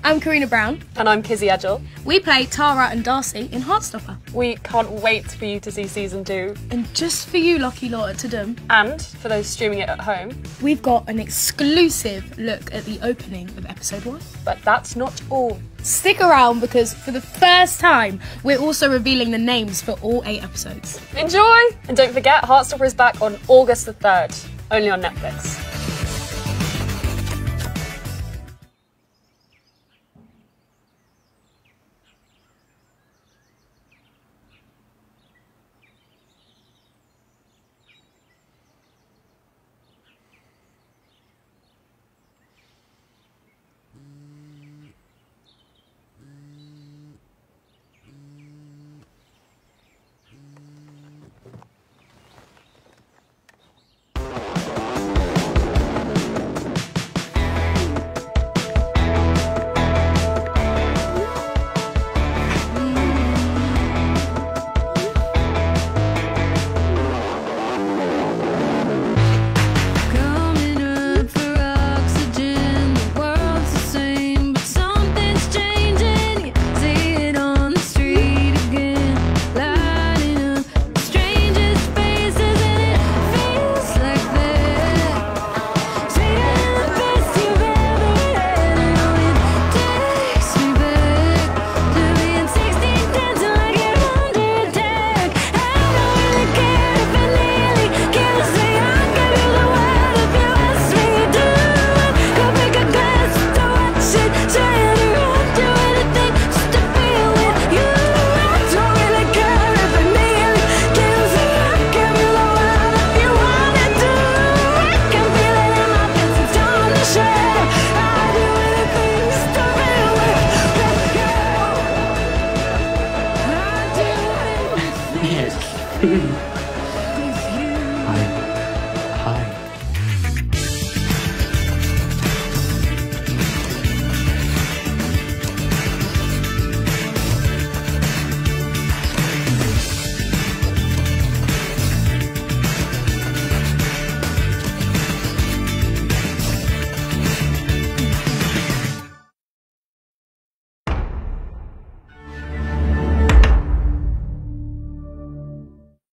I'm Karina Brown. And I'm Kizzy Edgell. We play Tara and Darcy in Heartstopper. We can't wait for you to see season 2. And just for you, lucky lot at Tudum, And for those streaming it at home, we've got an exclusive look at the opening of episode 1. But that's not all. Stick around because for the first time, we're also revealing the names for all 8 episodes. Enjoy! And don't forget, Heartstopper is back on August the 3rd, only on Netflix.